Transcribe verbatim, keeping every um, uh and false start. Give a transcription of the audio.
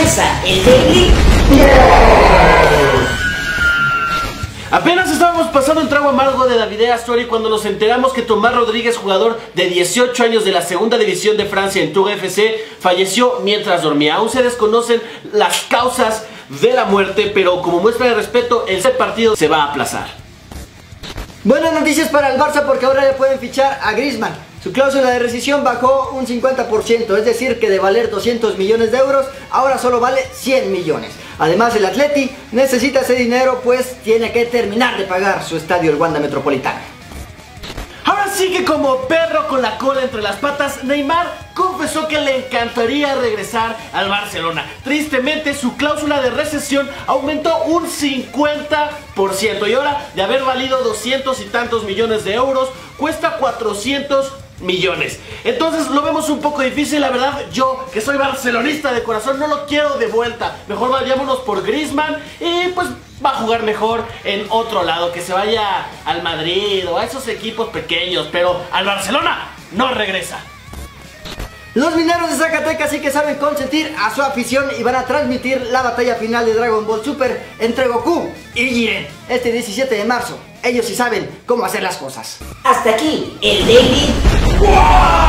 Comienza el Daily. Apenas estábamos pasando un trago amargo de la Vida Story cuando nos enteramos que Tomás Rodríguez, jugador de dieciocho años de la segunda división de Francia en Tours F C, falleció mientras dormía. Aún se desconocen las causas de la muerte, pero como muestra de respeto, el partido se va a aplazar. Buenas noticias para el Barça porque ahora ya pueden fichar a Griezmann. Su cláusula de rescisión bajó un cincuenta por ciento, es decir que de valer doscientos millones de euros, ahora solo vale cien millones. Además el Atleti necesita ese dinero pues tiene que terminar de pagar su estadio el Wanda Metropolitano. Ahora sí que como perro con la cola entre las patas, Neymar confesó que le encantaría regresar al Barcelona. Tristemente su cláusula de rescisión aumentó un cincuenta por ciento y ahora de haber valido doscientos y tantos millones de euros cuesta cuatrocientos millones. Entonces lo vemos un poco difícil, la verdad. Yo que soy barcelonista de corazón no lo quiero de vuelta. Mejor vayámonos por Griezmann y pues va a jugar mejor en otro lado, que se vaya al Madrid o a esos equipos pequeños, pero al Barcelona no regresa. Los mineros de Zacatecas sí que saben consentir a su afición y van a transmitir la batalla final de Dragon Ball Super entre Goku y Jiren este diecisiete de marzo. Ellos sí saben cómo hacer las cosas. Hasta aquí el Daily.